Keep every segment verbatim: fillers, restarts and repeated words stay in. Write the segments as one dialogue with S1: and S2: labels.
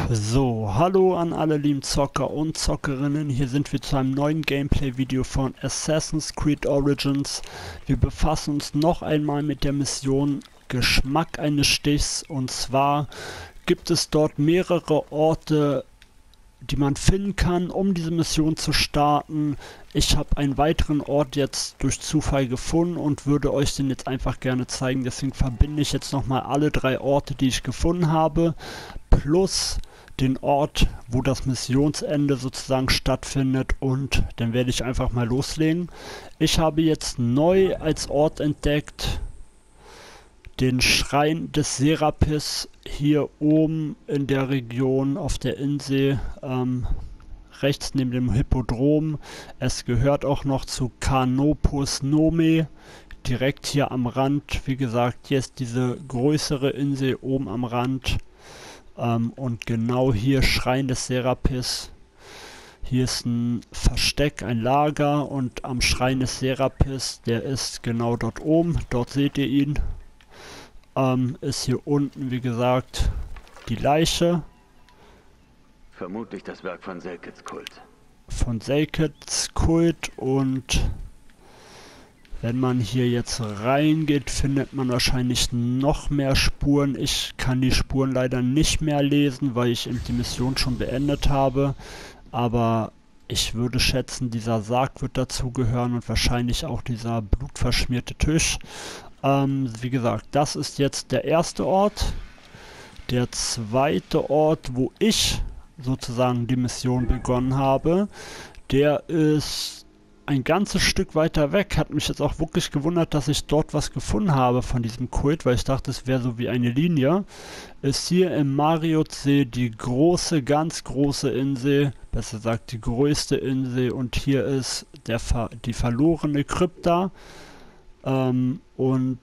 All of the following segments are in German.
S1: So, hallo an alle lieben Zocker und Zockerinnen, hier sind wir zu einem neuen Gameplay-Video von Assassin's Creed Origins. Wir befassen uns noch einmal mit der Mission Geschmack eines Stichs, und zwar gibt es dort mehrere Orte, die man finden kann, um diese Mission zu starten. Ich habe einen weiteren Ort jetzt durch Zufall gefunden und würde euch den jetzt einfach gerne zeigen, deswegen verbinde ich jetzt nochmal alle drei Orte, die ich gefunden habe, plus den Ort, wo das Missionsende sozusagen stattfindet, und dann werde ich einfach mal loslegen. Ich habe jetzt neu als Ort entdeckt den Schrein des Serapis hier oben in der Region auf der Insel, ähm, rechts neben dem Hippodrom. Es gehört auch noch zu Canopus Nome, direkt hier am Rand. Wie gesagt, hier ist diese größere Insel oben am Rand. Ähm, und genau hier Schrein des Serapis. Hier ist ein Versteck, ein Lager, und am Schrein des Serapis, der ist genau dort oben. Dort seht ihr ihn. Ähm, ist hier unten, wie gesagt, die Leiche.
S2: Vermutlich das Werk von Selkits Kult.
S1: Von Selkits Kult, und wenn man hier jetzt reingeht, findet man wahrscheinlich noch mehr Spuren. Ich kann die Spuren leider nicht mehr lesen, weil ich eben die Mission schon beendet habe. Aber ich würde schätzen, dieser Sarg wird dazugehören und wahrscheinlich auch dieser blutverschmierte Tisch. Ähm, wie gesagt, das ist jetzt der erste Ort. Der zweite Ort, wo ich sozusagen die Mission begonnen habe, der ist ein ganzes Stück weiter weg. Hat mich jetzt auch wirklich gewundert, dass ich dort was gefunden habe von diesem Kult, weil ich dachte, es wäre so wie eine Linie. Ist hier im Mariutsee die große, ganz große Insel, besser gesagt die größte Insel, und hier ist der Ver die verlorene Krypta. Ähm, und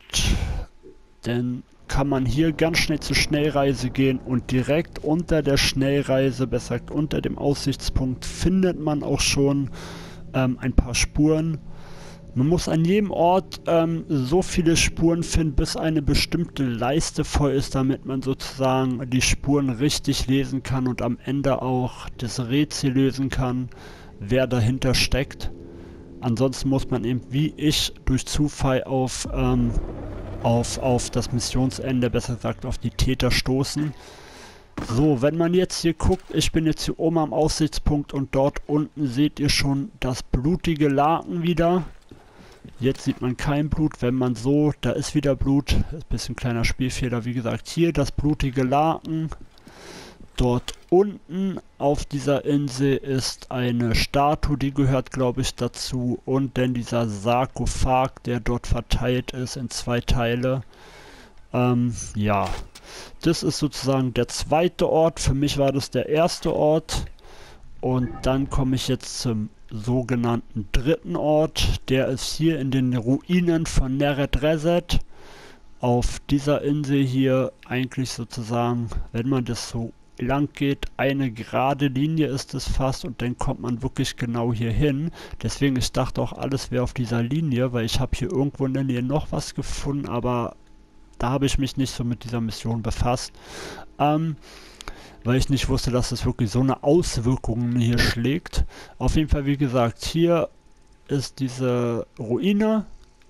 S1: dann kann man hier ganz schnell zur Schnellreise gehen, und direkt unter der Schnellreise, besser gesagt unter dem Aussichtspunkt, findet man auch schon ähm, ein paar Spuren. Man muss an jedem Ort ähm, so viele Spuren finden, bis eine bestimmte Leiste voll ist, damit man sozusagen die Spuren richtig lesen kann und am Ende auch das Rätsel lösen kann, wer dahinter steckt. Ansonsten muss man eben, wie ich, durch Zufall auf, ähm, auf, auf das Missionsende, besser gesagt auf die Täter stoßen. So, wenn man jetzt hier guckt, ich bin jetzt hier oben am Aussichtspunkt, und dort unten seht ihr schon das blutige Laken wieder. Jetzt sieht man kein Blut, wenn man so, da ist wieder Blut, ist ein bisschen kleiner Spielfehler, wie gesagt, hier das blutige Laken. Dort unten auf dieser Insel ist eine Statue, die gehört, glaube ich, dazu, und dann dieser Sarkophag, der dort verteilt ist in zwei Teile. Ähm, ja, das ist sozusagen der zweite Ort. Für mich war das der erste Ort, und dann komme ich jetzt zum sogenannten dritten Ort. Der ist hier in den Ruinen von Neret Reset. Auf dieser Insel hier eigentlich sozusagen, wenn man das so lang geht, eine gerade Linie ist es fast, und dann kommt man wirklich genau hier hin. Deswegen, ich dachte auch, alles wäre auf dieser Linie, weil ich habe hier irgendwo in der Nähe noch was gefunden, aber da habe ich mich nicht so mit dieser Mission befasst, ähm, weil ich nicht wusste, dass es wirklich so eine Auswirkung hier schlägt. Auf jeden Fall, wie gesagt, hier ist diese Ruine,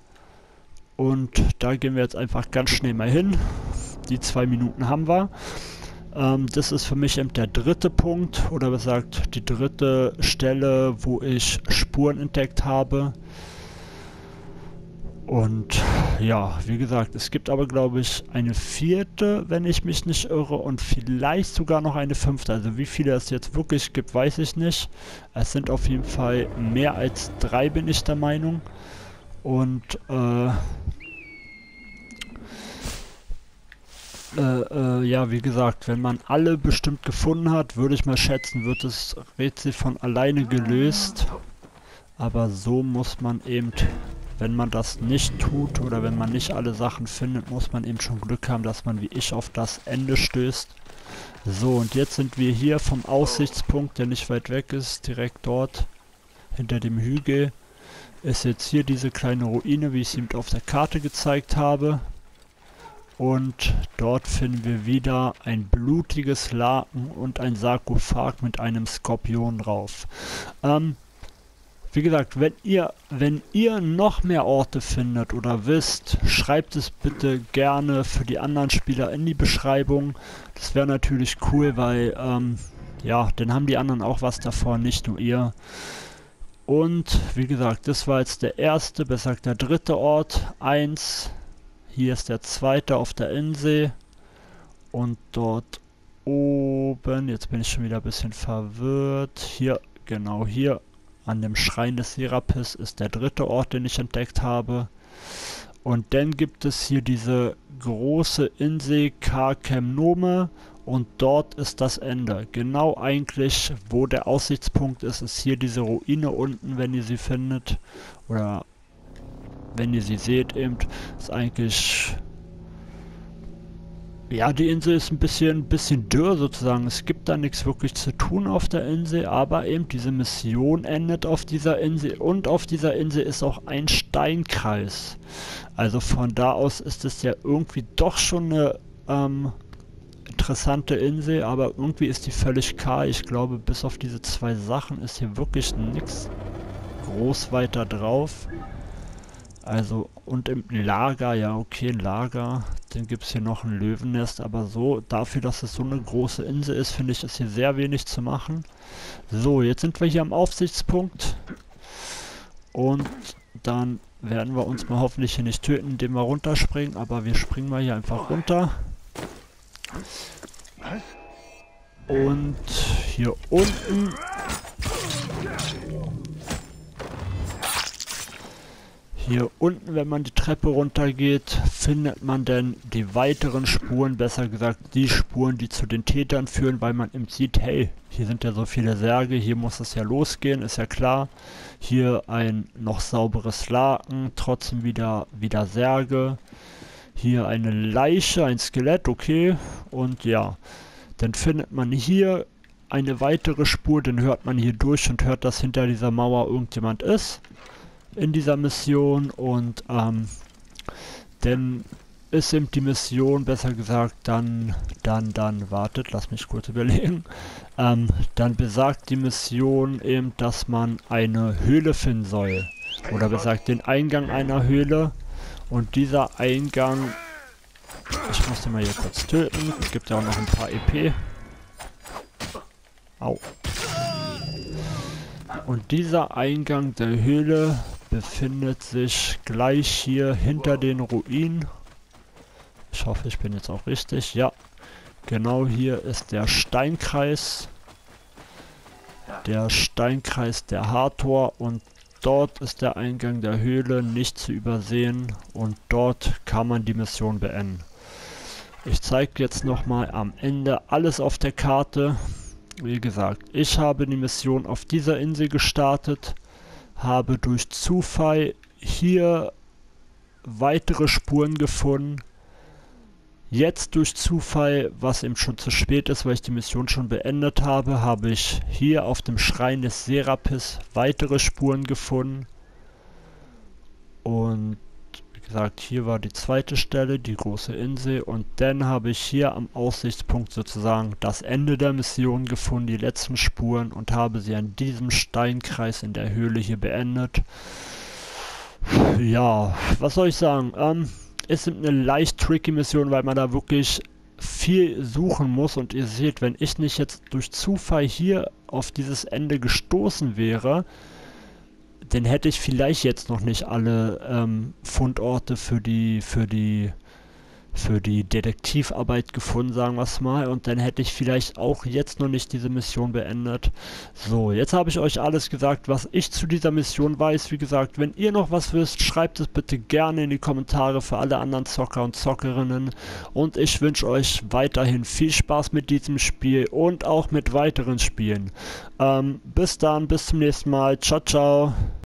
S1: und da gehen wir jetzt einfach ganz schnell mal hin. Die zwei Minuten haben wir. Ähm, das ist für mich eben der dritte Punkt, oder besser gesagt die dritte Stelle, wo ich Spuren entdeckt habe. Und ja, wie gesagt, es gibt aber, glaube ich, eine vierte, wenn ich mich nicht irre, und vielleicht sogar noch eine fünfte. Also wie viele es jetzt wirklich gibt, weiß ich nicht. Es sind auf jeden Fall mehr als drei, bin ich der Meinung. Und äh, Äh, äh, ja, wie gesagt, wenn man alle bestimmt gefunden hat, würde ich mal schätzen, wird das Rätsel von alleine gelöst. Aber so muss man eben, wenn man das nicht tut oder wenn man nicht alle Sachen findet, muss man eben schon Glück haben, dass man wie ich auf das Ende stößt. So, und jetzt sind wir hier vom Aussichtspunkt, der nicht weit weg ist, direkt dort hinter dem Hügel. Ist jetzt hier diese kleine Ruine, wie ich sie mit auf der Karte gezeigt habe. und dort finden wir wieder ein blutiges Laken und ein Sarkophag mit einem Skorpion drauf. Ähm, wie gesagt, wenn ihr, wenn ihr noch mehr Orte findet oder wisst, schreibt es bitte gerne für die anderen Spieler in die Beschreibung. Das wäre natürlich cool, weil, ähm, ja, dann haben die anderen auch was davon, nicht nur ihr. Und, wie gesagt, das war jetzt der erste, besser gesagt der dritte Ort, eins. Hier ist der zweite auf der Insel. Und dort oben, jetzt bin ich schon wieder ein bisschen verwirrt, hier, genau hier, an dem Schrein des Serapis ist der dritte Ort, den ich entdeckt habe. Und dann gibt es hier diese große Insel Karkemnome und dort ist das Ende. Genau eigentlich, wo der Aussichtspunkt ist, ist hier diese Ruine unten, wenn ihr sie findet. Oder wenn ihr sie seht eben, ist eigentlich... Ja, die Insel ist ein bisschen, bisschen dürr sozusagen. Es gibt da nichts wirklich zu tun auf der Insel, aber eben diese Mission endet auf dieser Insel und auf dieser Insel ist auch ein Steinkreis. Also von da aus ist es ja irgendwie doch schon eine ähm, interessante Insel, aber irgendwie ist die völlig kahl. Ich glaube, bis auf diese zwei Sachen ist hier wirklich nichts groß weiter drauf. Also, und im Lager, ja okay, ein Lager, dann gibt es hier noch ein Löwennest, aber so, dafür, dass es so eine große Insel ist, finde ich, ist hier sehr wenig zu machen. So, jetzt sind wir hier am Aufsichtspunkt und dann werden wir uns mal hoffentlich hier nicht töten, indem wir runterspringen, aber wir springen mal hier einfach runter. Und hier unten... Hier unten, wenn man die Treppe runtergeht, findet man dann die weiteren Spuren, besser gesagt die Spuren, die zu den Tätern führen, weil man eben sieht, hey, hier sind ja so viele Särge, hier muss es ja losgehen, ist ja klar. Hier ein noch sauberes Laken, trotzdem wieder, wieder Särge. Hier eine Leiche, ein Skelett, okay. Und ja, dann findet man hier eine weitere Spur, dann hört man hier durch und hört, dass hinter dieser Mauer irgendjemand ist. In dieser Mission und ähm, dann ist eben die Mission, besser gesagt, dann, dann, dann, wartet, lass mich kurz überlegen, ähm, dann besagt die Mission eben, dass man eine Höhle finden soll, oder besagt den Eingang einer Höhle und dieser Eingang, ich muss den mal hier kurz töten, es gibt ja auch noch ein paar E P, au. Und dieser Eingang der Höhle befindet sich gleich hier hinter den Ruinen. Ich hoffe, ich bin jetzt auch richtig. Ja, genau hier ist der Steinkreis. Der Steinkreis der Hathor und dort ist der Eingang der Höhle nicht zu übersehen und dort kann man die Mission beenden. Ich zeige jetzt nochmal am Ende alles auf der Karte. Wie gesagt, ich habe die Mission auf dieser Insel gestartet, habe durch Zufall hier weitere Spuren gefunden. Jetzt durch Zufall, was eben schon zu spät ist, weil ich die Mission schon beendet habe, habe ich hier auf dem Schrein des Serapis weitere Spuren gefunden. Und wie gesagt, hier war die zweite Stelle, die große Insel. Und dann habe ich hier am Aussichtspunkt sozusagen das Ende der Mission gefunden, die letzten Spuren, und habe sie an diesem Steinkreis in der Höhle hier beendet. Ja, was soll ich sagen? Ähm, ist eine leicht tricky Mission, weil man da wirklich viel suchen muss. Und ihr seht, wenn ich nicht jetzt durch Zufall hier auf dieses Ende gestoßen wäre, dann hätte ich vielleicht jetzt noch nicht alle ähm, Fundorte für die, für die, für die Detektivarbeit gefunden, sagen wir es mal. Und dann hätte ich vielleicht auch jetzt noch nicht diese Mission beendet. So, jetzt habe ich euch alles gesagt, was ich zu dieser Mission weiß. Wie gesagt, wenn ihr noch was wisst, schreibt es bitte gerne in die Kommentare für alle anderen Zocker und Zockerinnen. Und ich wünsche euch weiterhin viel Spaß mit diesem Spiel und auch mit weiteren Spielen. Ähm, bis dann, bis zum nächsten Mal. Ciao, ciao.